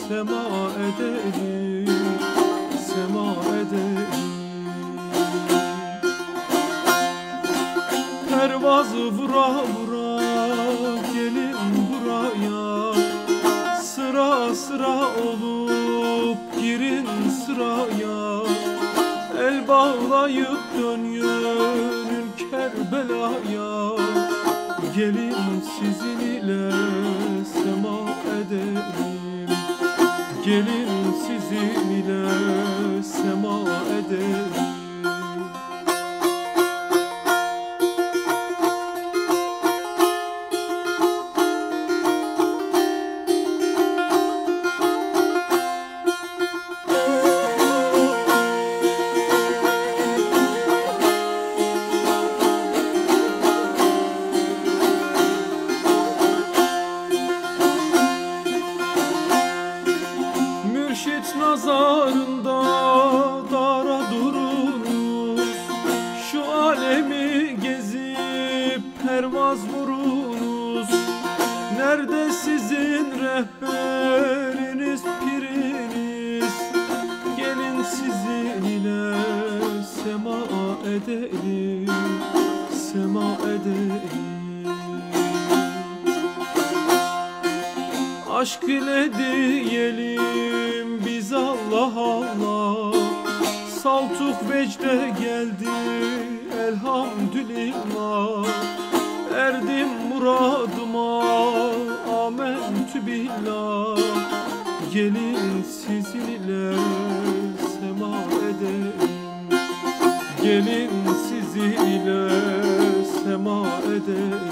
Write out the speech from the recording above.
sema edelim, sema edelim. Pervaz vura vura gelin buraya, sıra sıra olup girin sıraya. El bağlayıp dönün Kerbela'ya, gelin sizin ile sema edelim, gelin sizin ile sema edelim. Mürşit nazarında dara durunuz, şu alemi gezip pervaz vurunuz. Nerede sizin rehberiniz, piriniz? Gelin sizin ile sema edelim, sema edelim. Aşk ile diyelim biz Allah Allah, saltuk vecde geldi elhamdülillah. Erdim muradıma amentü billah, gelin sizin ile sema edelim, gelin sizin ile sema edelim.